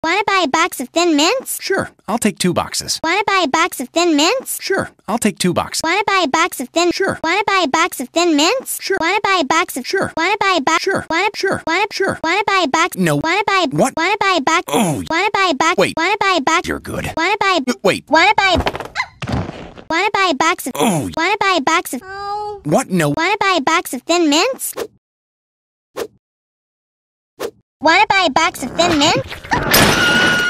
Wanna buy a box of Thin Mints? Sure, I'll take 2 boxes. Wanna buy a box of Thin Mints? Sure, I'll take 2 boxes. Wanna buy a box of Thin? Sure. Wanna buy a box of Thin Mints? Sure. Wanna buy a box of? Sure. Wanna buy a box? Sure. Wanna? Sure. Wanna? Sure. Wanna buy a box? No. Wanna buy? What? Wanna buy a box? Oh. Wanna buy a box? Wait. Wanna buy a box? You're good. Wanna buy? Wait. Wanna buy? Wanna buy a box of? Oh. Wanna buy a box of? What? No. Wanna buy a box of Thin Mints? Wanna buy a box of Thin Mints?